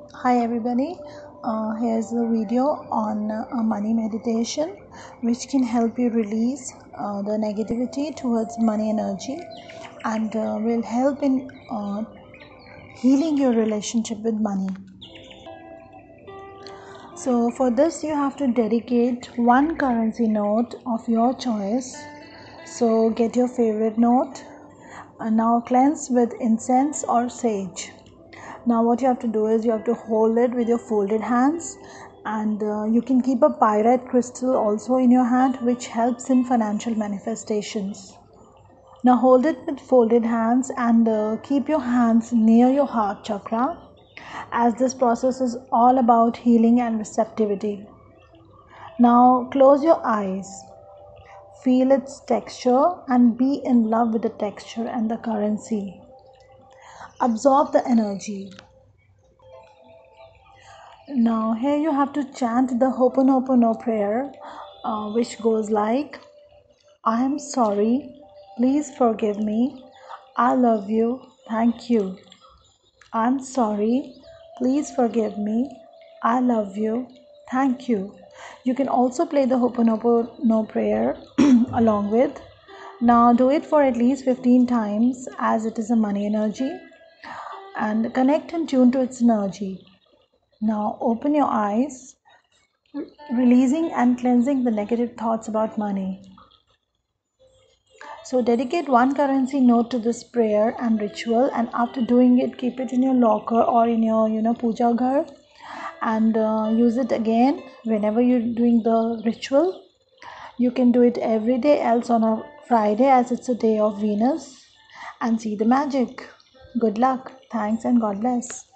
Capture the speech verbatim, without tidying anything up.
Hi everybody, uh, here's a video on uh, a money meditation which can help you release uh, the negativity towards money energy and uh, will help in uh, healing your relationship with money. So for this you have to dedicate one currency note of your choice. So get your favorite note and now cleanse with incense or sage. Now what you have to do is you have to hold it with your folded hands, and uh, you can keep a pyrite crystal also in your hand, which helps in financial manifestations. Now hold it with folded hands and uh, keep your hands near your heart chakra, as this process is all about healing and receptivity. Now close your eyes, feel its texture and be in love with the texture and the currency. Absorb the energy. Now here you have to chant the Ho'oponopono prayer, uh, which goes like, I am sorry, please forgive me, I love you, thank you. I'm sorry, please forgive me, I love you, thank you. You can also play the Ho'oponopono prayer along with. Now do it for at least fifteen times, as it is a money energy, and connect and tune to its energy. Now open your eyes, releasing and cleansing the negative thoughts about money. So dedicate one currency note to this prayer and ritual, and after doing it, keep it in your locker or in your you know puja ghar, and uh, use it again whenever you're doing the ritual. You can do it every day else on a Friday, as it's a day of Venus, and see the magic. Good luck. Thanks and God bless.